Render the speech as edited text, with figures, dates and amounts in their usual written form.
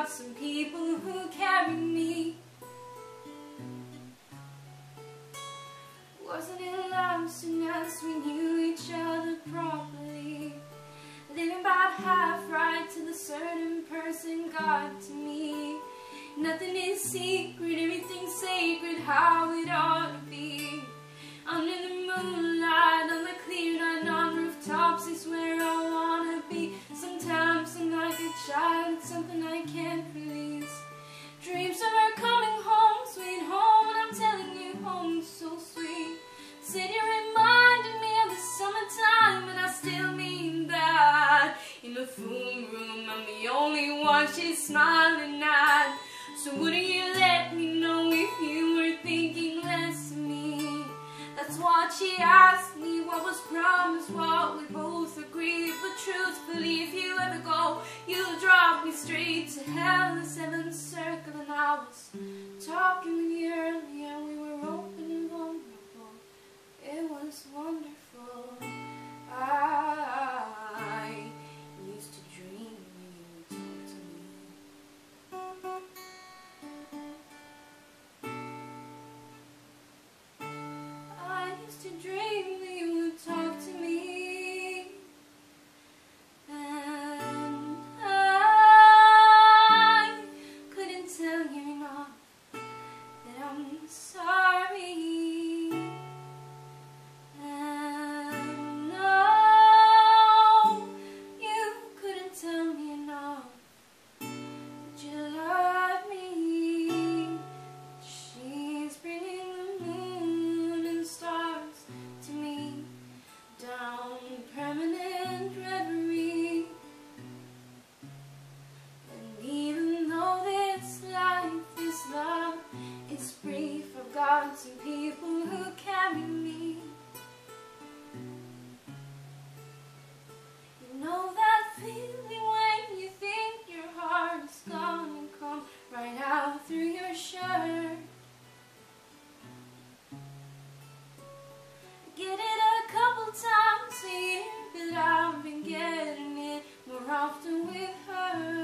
got some people who carry me. Wasn't it love soon as we knew each other properly? Living about half right till a certain person got to me. Nothing is secret, everything's sacred, how it ought to be. Under the moonlight, on the clear night, on rooftops is where I wanna be. Sometimes I'm like a child, it's something I can't release. Dreams of her coming home, sweet home, and I'm telling you, home is so sweet. Said you reminded me of the summertime, and I still mean that. In the full room, I'm the only one she's smiling at. So wouldn't you let me know if you were thinking less of me? That's what she asked me, what was promised, what we both agreed. But truthfully, if you ever go, you'll drop me straight to hell, the seventh circle. And I was talking with you earlier, we were open and vulnerable. It was wonderful. I used to dream when you would talk to me. I used to dream that you would talk to me, and I couldn't tell you enough that I'm sorry. And no, you couldn't tell me enough that you love me. She's bringing the moon and stars to me, down permanent reverie. And even though this life is love, it's brief, I've got some people who carry me. You know that feeling when you think your heart is gonna come right out through your shirt. Get it a couple times a year, but I've been getting it more often with her.